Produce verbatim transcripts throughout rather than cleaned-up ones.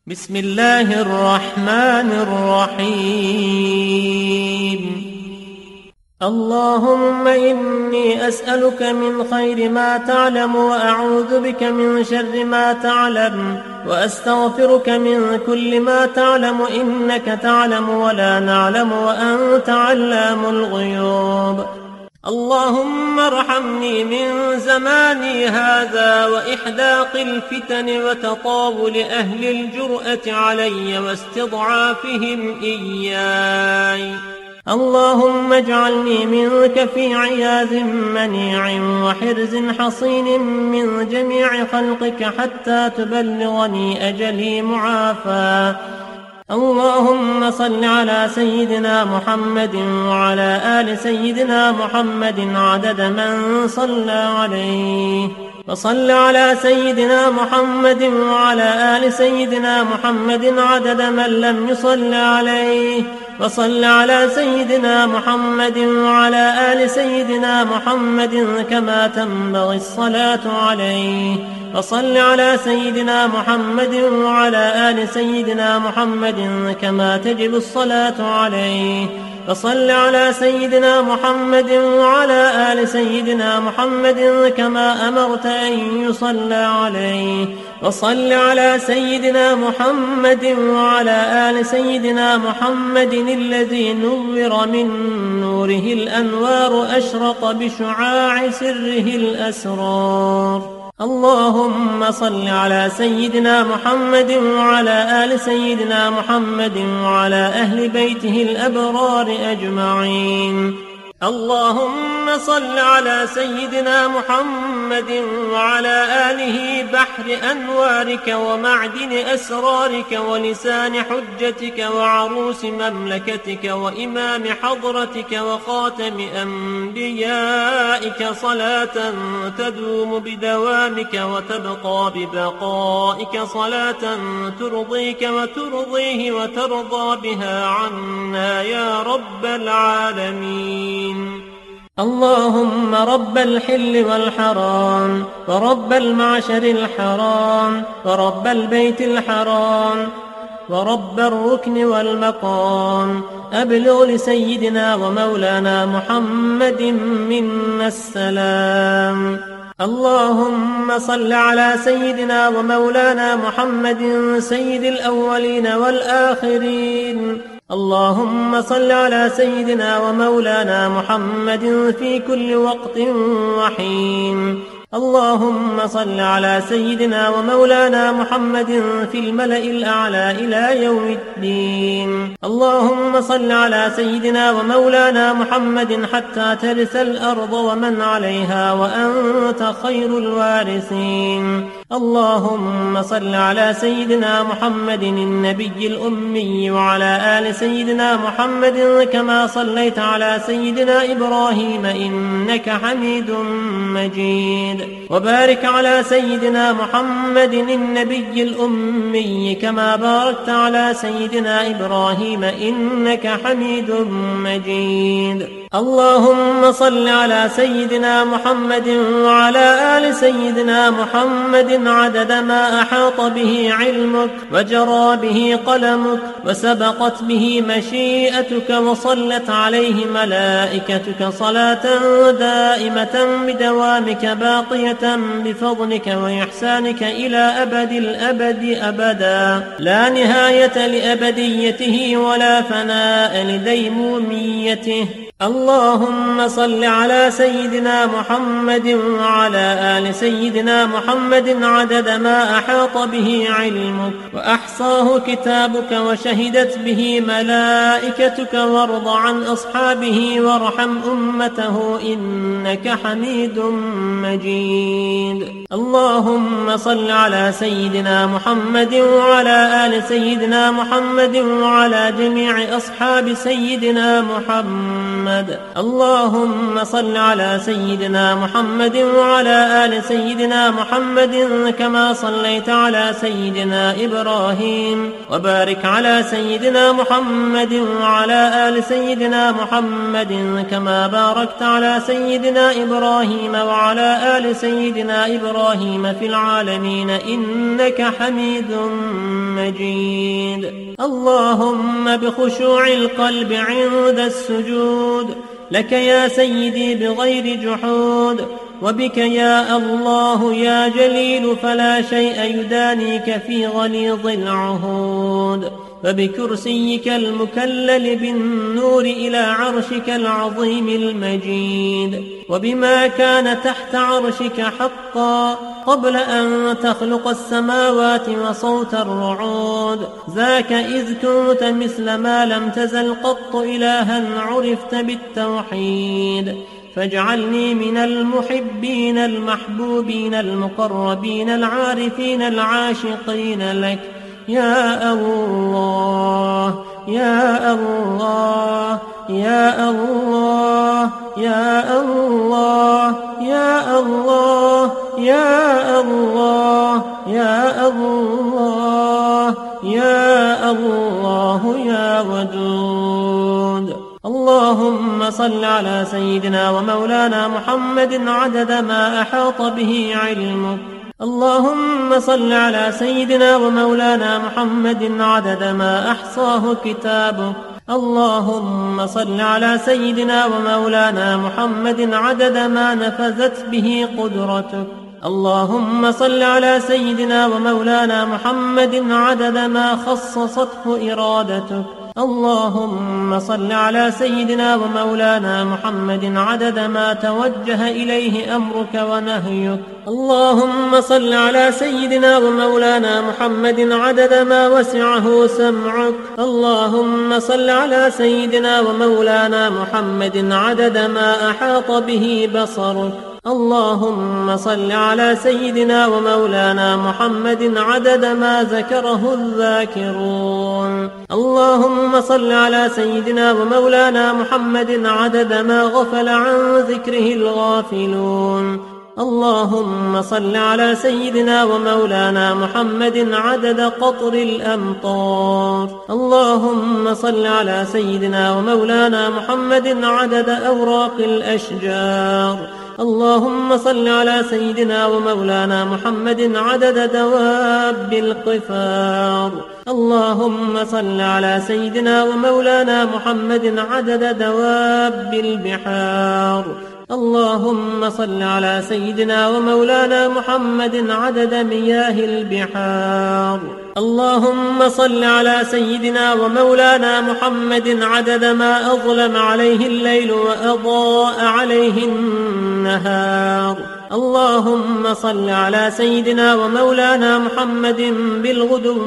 بسم الله الرحمن الرحيم. اللهم إني أسألك من خير ما تعلم وأعوذ بك من شر ما تعلم وأستغفرك من كل ما تعلم إنك تعلم ولا نعلم وأنت علام الغيوب. اللهم ارحمني من زماني هذا وإحداق الفتن وتطاول أهل الجرأة علي واستضعافهم إياي. اللهم اجعلني منك في عياذ منيع وحرز حصين من جميع خلقك حتى تبلغني أجلي معافى. اللهم صل على سيدنا محمد وعلى آل سيدنا محمد عدد من صلى عليه، وصل على سيدنا محمد وعلى آل سيدنا محمد عدد من لم يصل عليه، وصل على سيدنا محمد وعلى آل سيدنا محمد كما تنبغي الصلاة عليه، وصل على سيدنا محمد وعلى آل سيدنا محمد كما تجب الصلاة عليه، وصل على سيدنا محمد وعلى آل سيدنا محمد كما أمرت أن يصلى عليه، وصل على سيدنا محمد وعلى آل سيدنا محمد الذي نور من نوره الأنوار أشرق بشعاع سره الأسرار. اللهم صل على سيدنا محمد وعلى آل سيدنا محمد وعلى أهل بيته الأبرار أجمعين. اللهم صل على سيدنا محمد وعلى آله بحر أنوارك ومعدن أسرارك ولسان حجتك وعروس مملكتك وإمام حضرتك وخاتم أنبيائك، صلاة تدوم بدوامك وتبقى ببقائك، صلاة ترضيك وترضيه وترضى بها عنا يا رب العالمين. اللهم رب الحل والحرام ورب المعشر الحرام ورب البيت الحرام ورب الركن والمقام، أبلغ لسيدنا ومولانا محمد منا السلام. اللهم صل على سيدنا ومولانا محمد سيد الأولين والآخرين. اللهم صل على سيدنا ومولانا محمد في كل وقت وحين. اللهم صل على سيدنا ومولانا محمد في الملأ الأعلى إلى يوم الدين. اللهم صل على سيدنا ومولانا محمد حتى ترث الأرض ومن عليها وأنت خير الوارثين. اللهم صل على سيدنا محمد النبي الأمي وعلى آل سيدنا محمد كما صليت على سيدنا إبراهيم إنك حميد مجيد، وبارك على سيدنا محمد النبي الأمي كما باركت على سيدنا إبراهيم إنك حميد مجيد. اللهم صل على سيدنا محمد وعلى آل سيدنا محمد عدد ما أحاط به علمك وجرى به قلمك وسبقت به مشيئتك وصلت عليه ملائكتك صلاة دائمة بدوامك باقية بفضلك وإحسانك إلى أبد الأبد أبدا، لا نهاية لأبديته ولا فناء لديموميته. اللهم صل على سيدنا محمد وعلى آل سيدنا محمد عدد ما أحاط به علمك وأحصاه كتابك وشهدت به ملائكتك، وارض عن أصحابه وارحم أمته إنك حميد مجيد. اللهم صل على سيدنا محمد وعلى آل سيدنا محمد وعلى جميع أصحاب سيدنا محمد محمد. اللهم صل على سيدنا محمد وعلى آل سيدنا محمد كما صليت على سيدنا إبراهيم، وبارك على سيدنا محمد وعلى آل سيدنا محمد كما باركت على سيدنا إبراهيم وعلى آل سيدنا إبراهيم في العالمين إنك حميد مجيد. اللهم بخشوع القلب عند السجود لك يا سيدي بغير جحود، وبك يا الله يا جليل فلا شيء يدانيك في غليظ العهود، فبكرسيك المكلل بالنور إلى عرشك العظيم المجيد، وبما كان تحت عرشك حقا قبل أن تخلق السماوات وصوت الرعود، ذاك إذ كنت مثل ما لم تزل قط إلها عرفت بالتوحيد، فاجعلني من المحبين المحبوبين المقربين العارفين العاشقين لك يا الله يا الله يا الله يا الله يا الله يا الله يا الله يا الله يا ودود. اللهم صل على سيدنا ومولانا محمد عدد ما أحاط به علمك. اللهم صل على سيدنا ومولانا محمد عدد ما أحصاه كتابك. اللهم صل على سيدنا ومولانا محمد عدد ما نفذت به قدرتك. اللهم صل على سيدنا ومولانا محمد عدد ما خصصته إرادتك. اللهم صل على سيدنا ومولانا محمد عدد ما توجه إليه أمرك ونهيك. اللهم صل على سيدنا ومولانا محمد عدد ما وسعه سمعك. اللهم صل على سيدنا ومولانا محمد عدد ما أحاط به بصرك. اللهم صل على سيدنا ومولانا محمد عدد ما ذكره الذاكرون. اللهم صل على سيدنا ومولانا محمد عدد ما غفل عن ذكره الغافلون. اللهم صل على سيدنا ومولانا محمد عدد قطر الأمطار. اللهم صل على سيدنا ومولانا محمد عدد أوراق الأشجار. اللهم صل على سيدنا ومولانا محمد عدد دواب القفار. اللهم صل على سيدنا ومولانا محمد عدد دواب البحار. اللهم صل على سيدنا ومولانا محمد عدد مياه البحار. اللهم صل على سيدنا ومولانا محمد عدد ما أظلم عليه الليل وأضاء عليه النهار. اللهم صل على سيدنا ومولانا محمد بالغدو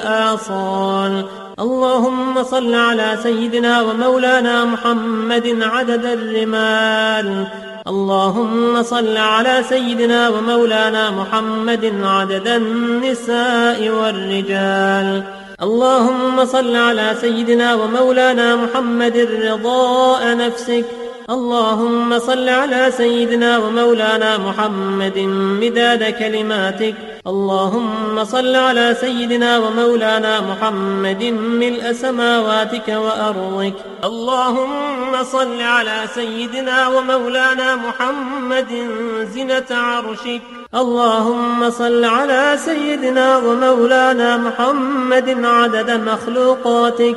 والآصال. اللهم صل على سيدنا ومولانا محمد عدد الرمال. اللهم صل على سيدنا ومولانا محمد عدد النساء والرجال. اللهم صل على سيدنا ومولانا محمد رضاء نفسك. اللهم صل على سيدنا ومولانا محمد مداد كلماتك. اللهم صل على سيدنا ومولانا محمد ملء سماواتك وأرضك. اللهم صل على سيدنا ومولانا محمد زنة عرشك. اللهم صل على سيدنا ومولانا محمد عدد مخلوقاتك.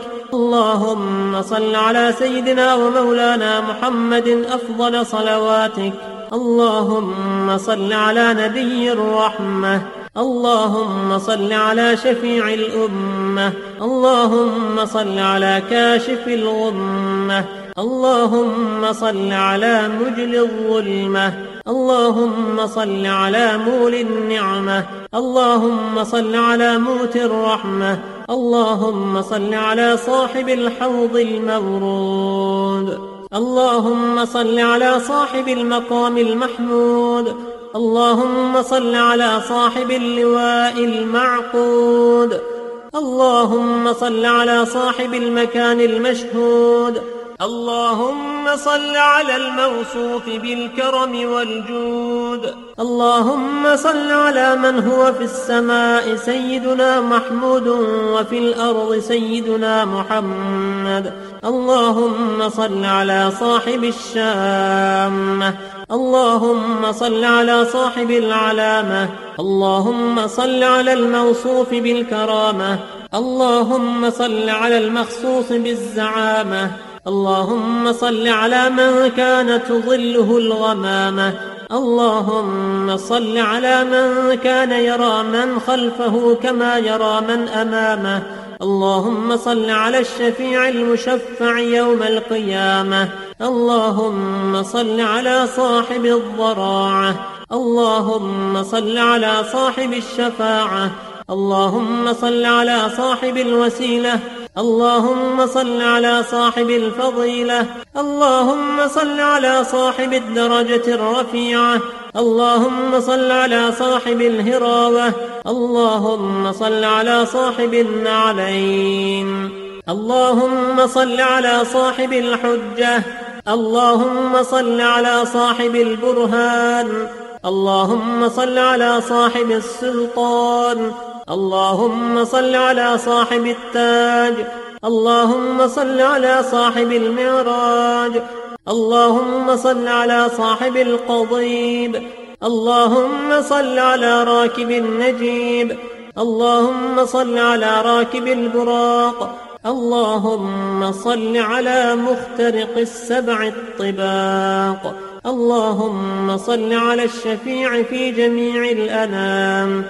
اللهم صل على سيدنا ومولانا محمد أفضل صلواتك. اللهم صل على نبي الرحمة. اللهم صل على شفيع الأمة. اللهم صل على كاشف الغمة. اللهم صل على مجل الظلمة. اللهم صل على مول النعمة. اللهم صل على موت الرحمة. اللهم صل على صاحب الحوض المورود. اللهم صل على صاحب المقام المحمود. اللهم صل على صاحب اللواء المعقود. اللهم صل على صاحب المكان المشهود. اللهم صل على الموصوف بالكرم والجود. اللهم صل على من هو في السماء سيدنا محمود وفي الأرض سيدنا محمد. اللهم صل على صاحب الشامة. اللهم صل على صاحب العلامة. اللهم صل على الموصوف بالكرامة. اللهم صل على المخصوص بالزعامة. اللهم صل على من كانت ظله الغمامة. اللهم صل على من كان يرى من خلفه كما يرى من أمامه. اللهم صل على الشفيع المشفع يوم القيامة. اللهم صل على صاحب الضراعة. اللهم صل على صاحب الشفاعة. اللهم صل على صاحب الوسيلة. اللهم صل على صاحب الفضيلة. اللهم صل على صاحب الدرجة الرفيعة. اللهم صل على صاحب الهراوة. اللهم صل على صاحب النعلين. اللهم صل على صاحب الحجة. اللهم صل على صاحب البرهان. اللهم صل على صاحب السلطان. اللهم صل على صاحب التاج. اللهم صل على صاحب المعراج. اللهم صل على صاحب القضيب. اللهم صل على راكب النجيب. اللهم صل على راكب البراق. اللهم صل على مخترق السبع الطباق. اللهم صل على الشفيع في جميع الأنام.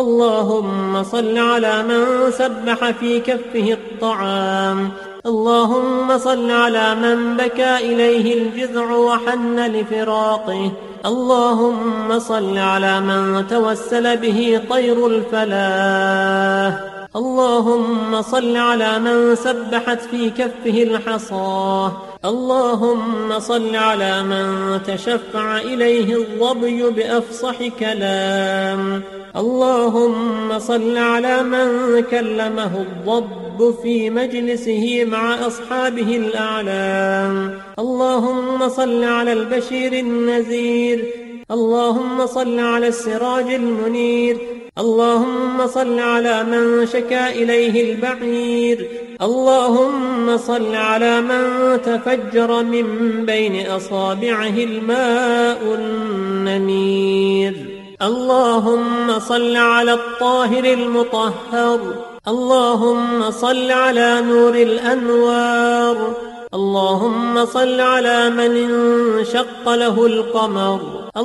اللهم صل على من سبح في كفه الطعام. اللهم صل على من بكى إليه الجذع وحن لفراقه. اللهم صل على من توسل به طير الفلاح. اللهم صل على من سبحت في كفه الحصاه. اللهم صل على من تشفع إليه الظبي بأفصح كلام. اللهم صل على من كلمه الضب في مجلسه مع أصحابه الأعلام. اللهم صل على البشير النذير. اللهم صل على السراج المنير. اللهم صل على من شكا إليه البعير. اللهم صل على من تفجر من بين أصابعه الماء النمير. اللهم صل على الطاهر المطهر. اللهم صل على نور الأنوار. اللهم صل على من انشق له القمر.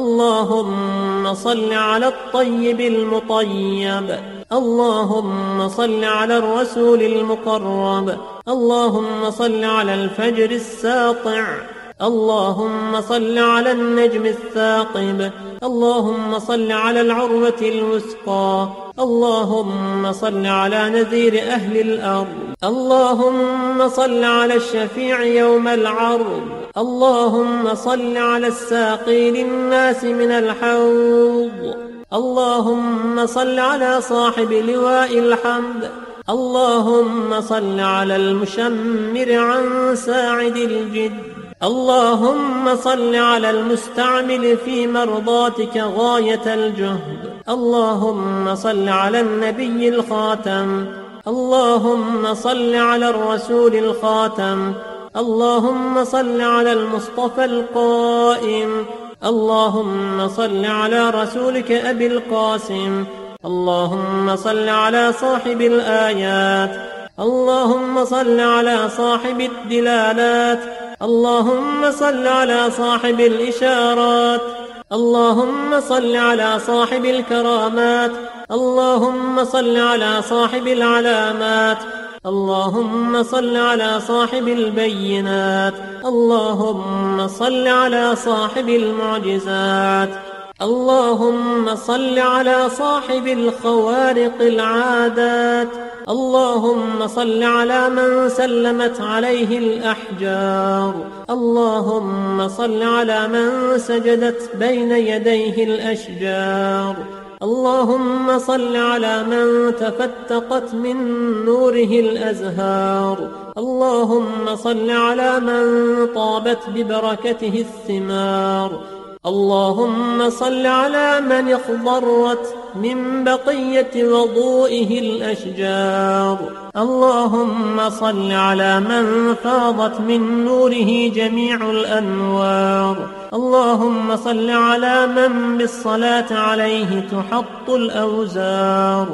اللهم صل على الطيب المطيب. اللهم صل على الرسول المقرب. اللهم صل على الفجر الساطع. اللهم صل على النجم الثاقب. اللهم صل على العروة الوثقى. اللهم صل على نذير أهل الأرض. اللهم صل على الشفيع يوم العرض. اللهم صل على الساقي للناس من الحوض. اللهم صل على صاحب لواء الحمد. اللهم صل على المشمر عن ساعد الجد. اللهم صل على المستعمل في مرضاتك غاية الجهد. اللهم صل على النبي الخاتم. اللهم صل على الرسول الخاتم. اللهم صل على المصطفى القائم. اللهم صل على رسولك أبي القاسم. اللهم صل على صاحب الآيات. اللهم صل على صاحب الدلالات. اللهم صل على صاحب الإشارات. اللهم صل على صاحب الكرامات. اللهم صل على صاحب العلامات. اللهم صل على صاحب البينات. اللهم صل على صاحب المعجزات. اللهم صل على صاحب الخوارق العادات. اللهم صل على من سلمت عليه الأحجار. اللهم صل على من سجدت بين يديه الأشجار. اللهم صل على من تفتقت من نوره الأزهار. اللهم صل على من طابت ببركته الثمار. اللهم صل على من اخضرت من بقية وضوئه الأشجار. اللهم صل على من فاضت من نوره جميع الأنوار. اللهم صل على من بالصلاة عليه تحط الأوزار.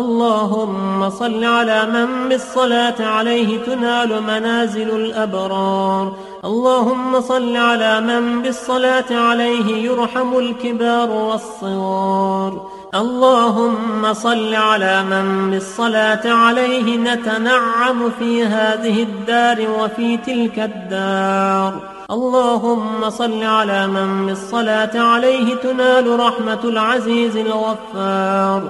اللهم صل على من بالصلاة عليه تنال منازل الأبرار. اللهم صل على من بالصلاة عليه يرحم الكبار والصغار. اللهم صل على من بالصلاة عليه نتنعم في هذه الدار وفي تلك الدار. اللهم صل على من بالصلاة عليه تنال رحمة العزيز الغفار.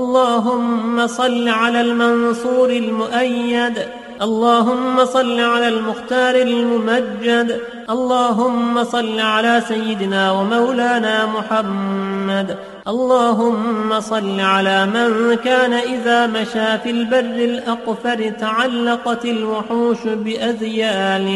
اللهم صل على المنصور المؤيد. اللهم صل على المختار الممجد. اللهم صل على سيدنا ومولانا محمد. اللهم صل على من كان إذا مشى في البر الأقفر تعلقت الوحوش بأذياله.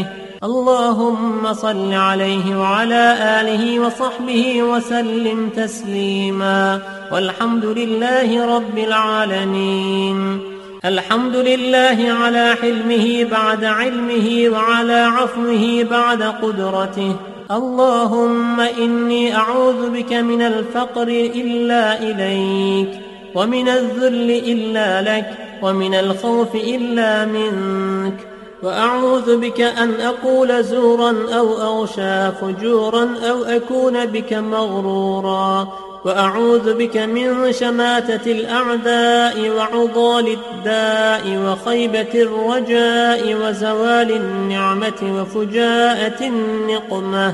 اللهم صل عليه وعلى آله وصحبه وسلم تسليما، والحمد لله رب العالمين. الحمد لله على حلمه بعد علمه وعلى عفوه بعد قدرته. اللهم إني أعوذ بك من الفقر إلا إليك، ومن الذل إلا لك، ومن الخوف إلا منك، وأعوذ بك أن أقول زورا أو أغشى فجورا أو أكون بك مغرورا، وأعوذ بك من شماتة الأعداء وعضال الداء وخيبة الرجاء وزوال النعمة وفجاءة النقمة.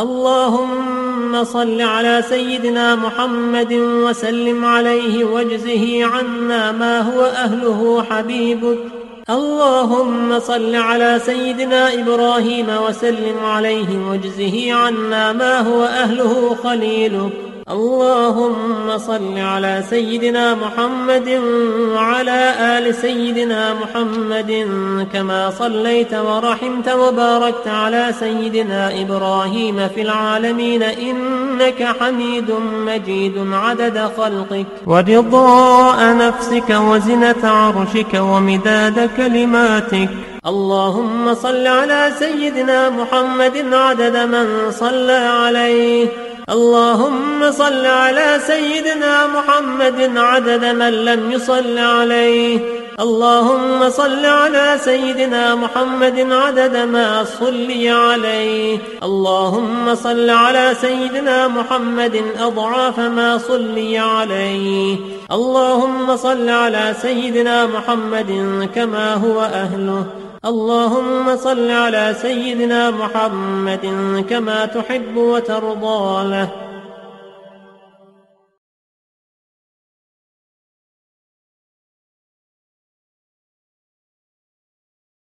اللهم صل على سيدنا محمد وسلم عليه واجزه عنا ما هو أهله حبيبك. اللهم صل على سيدنا إبراهيم وسلم عليه واجزه عنا ما هو أهله خليلك. اللهم صل على سيدنا محمد وعلى آل سيدنا محمد كما صليت ورحمت وباركت على سيدنا إبراهيم في العالمين إنك حميد مجيد عدد خلقك ورضاء نفسك وزنة عرشك ومداد كلماتك. اللهم صل على سيدنا محمد عدد من صلى عليه. اللهم صل على سيدنا محمد عدد من لم يصل عليه. اللهم صل على سيدنا محمد عدد ما صلي عليه. اللهم صل على سيدنا محمد أضعاف ما صلي عليه. اللهم صل على سيدنا محمد كما هو أهله. اللهم صل على سيدنا محمد كما تحب وترضى له.